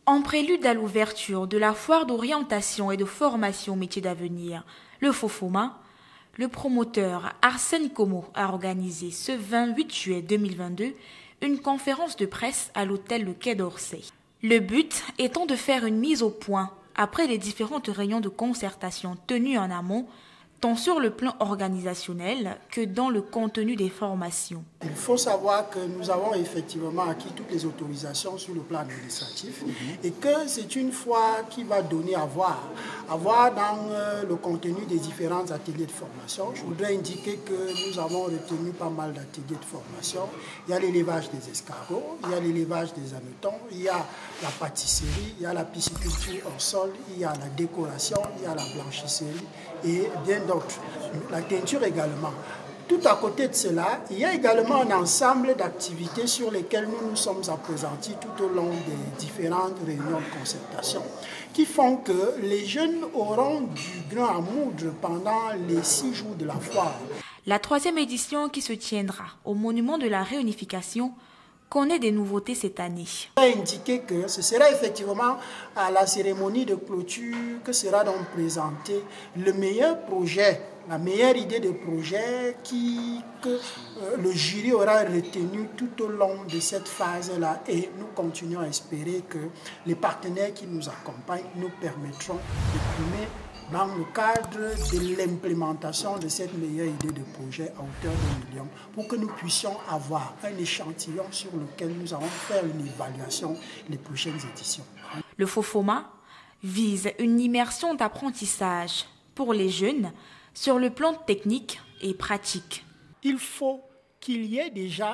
En prélude à l'ouverture de la foire d'orientation et de formation aux métiers d'avenir, le FOFOMA, le promoteur Arsène Como a organisé ce 28 juillet 2022 une conférence de presse à l'hôtel Le Quai d'Orsay. Le but étant de faire une mise au point après les différentes réunions de concertation tenues en amont, tant sur le plan organisationnel que dans le contenu des formations. Il faut savoir que nous avons effectivement acquis toutes les autorisations sur le plan administratif et que c'est une fois qui va donner à voir dans le contenu des différents ateliers de formation. Je voudrais indiquer que nous avons retenu pas mal d'ateliers de formation. Il y a l'élevage des escargots, il y a l'élevage des hannetons, il y a la pâtisserie, il y a la pisciculture au sol, il y a la décoration, il y a la blanchisserie et bien d'autres. La teinture également. Tout à côté de cela, il y a également un ensemble d'activités sur lesquelles nous nous sommes appesantis tout au long des différentes réunions de concertation qui font que les jeunes auront du grain à moudre pendant les 6 jours de la foire. La 3e édition qui se tiendra au Monument de la Réunification connaît des nouveautés cette année. On a indiqué que ce sera effectivement à la cérémonie de clôture que sera donc présenté le meilleur projet, la meilleure idée de projet que le jury aura retenu tout au long de cette phase-là. Et nous continuons à espérer que les partenaires qui nous accompagnent nous permettront de primer dans le cadre de l'implémentation de cette meilleure idée de projet à hauteur de 1 million pour que nous puissions avoir un échantillon sur lequel nous allons faire une évaluation les prochaines éditions. Le FOFOMA vise une immersion d'apprentissage pour les jeunes sur le plan technique et pratique. Il faut qu'il y ait déjà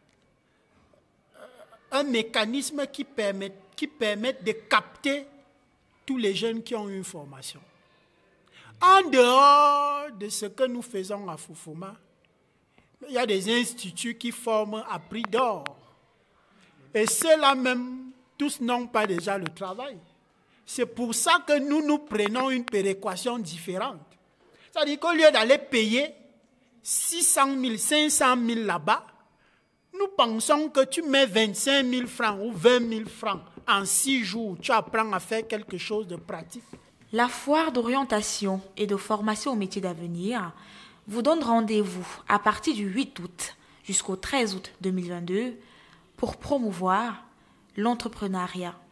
un mécanisme qui permette de capter tous les jeunes qui ont une formation. En dehors de ce que nous faisons à FOFOMA, il y a des instituts qui forment à prix d'or. Et ceux-là même, tous n'ont pas déjà le travail. C'est pour ça que nous prenons une péréquation différente. C'est-à-dire qu'au lieu d'aller payer 600 000, 500 000 là-bas, nous pensons que tu mets 25 000 francs ou 20 000 francs en 6 jours, tu apprends à faire quelque chose de pratique. La foire d'orientation et de formation aux métiers d'avenir vous donne rendez-vous à partir du 8 août jusqu'au 13 août 2022 pour promouvoir l'entrepreneuriat.